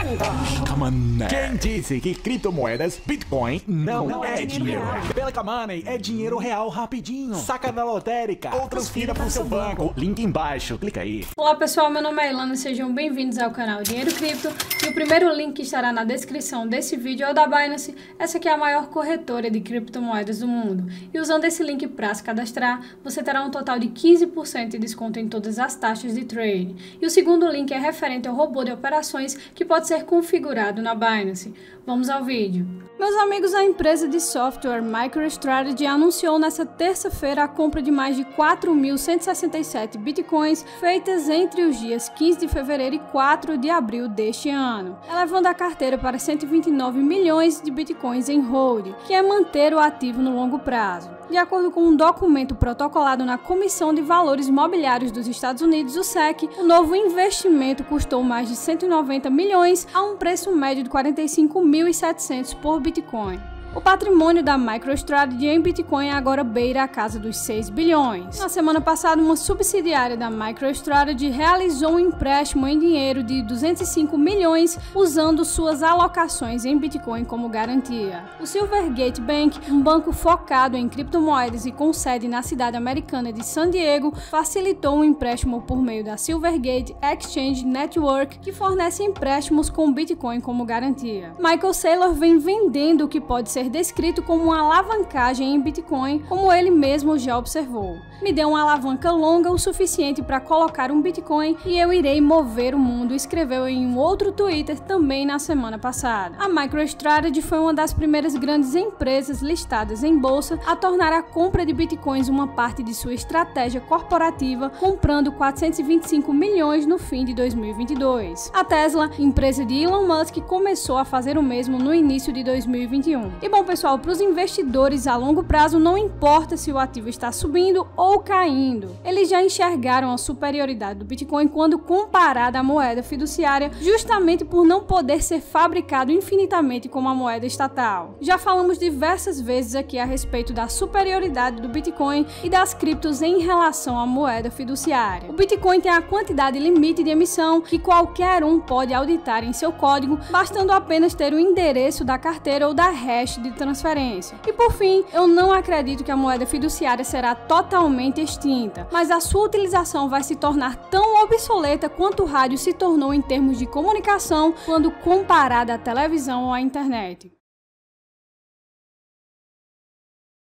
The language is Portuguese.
Calma, quem disse que criptomoedas, Bitcoin, não é dinheiro? Pelica Money é dinheiro real rapidinho. Saca da lotérica ou transfira pro seu banco. Link embaixo, clica aí. Olá pessoal, meu nome é Ilana e sejam bem-vindos ao canal Dinheiro Cripto. E o primeiro link que estará na descrição desse vídeo é o da Binance. Essa aqui é a maior corretora de criptomoedas do mundo. E usando esse link para se cadastrar, você terá um total de 15% de desconto em todas as taxas de trade. E o segundo link é referente ao robô de operações que pode ser configurado na Binance. Vamos ao vídeo. Meus amigos, a empresa de software MicroStrategy anunciou nesta terça-feira a compra de mais de 4.167 bitcoins feitas entre os dias 15 de fevereiro e 4 de abril deste ano, elevando a carteira para 129 milhões de bitcoins em hold, que é manter o ativo no longo prazo. De acordo com um documento protocolado na Comissão de Valores Mobiliários dos Estados Unidos, o SEC, o novo investimento custou mais de 190 milhões a um preço médio de 45.700 por Bitcoin. O patrimônio da MicroStrategy em Bitcoin agora beira a casa dos 6 bilhões. Na semana passada, uma subsidiária da MicroStrategy realizou um empréstimo em dinheiro de 205 milhões usando suas alocações em Bitcoin como garantia. O Silvergate Bank, um banco focado em criptomoedas e com sede na cidade americana de San Diego, facilitou um empréstimo por meio da Silvergate Exchange Network, que fornece empréstimos com Bitcoin como garantia. Michael Saylor vem vendendo o que pode ser descrito como uma alavancagem em Bitcoin, como ele mesmo já observou. Me deu uma alavanca longa o suficiente para colocar um Bitcoin e eu irei mover o mundo, escreveu em um outro Twitter também na semana passada. A MicroStrategy foi uma das primeiras grandes empresas listadas em bolsa a tornar a compra de Bitcoins uma parte de sua estratégia corporativa, comprando 425 milhões no fim de 2022. A Tesla, empresa de Elon Musk, começou a fazer o mesmo no início de 2021. E bom pessoal, para os investidores a longo prazo não importa se o ativo está subindo ou caindo. Eles já enxergaram a superioridade do Bitcoin quando comparada à moeda fiduciária, justamente por não poder ser fabricado infinitamente como a moeda estatal. Já falamos diversas vezes aqui a respeito da superioridade do Bitcoin e das criptos em relação à moeda fiduciária. O Bitcoin tem a quantidade limite de emissão que qualquer um pode auditar em seu código, bastando apenas ter o endereço da carteira ou da hash de transferência. E por fim, eu não acredito que a moeda fiduciária será totalmente extinta, mas a sua utilização vai se tornar tão obsoleta quanto o rádio se tornou em termos de comunicação quando comparada à televisão ou à internet.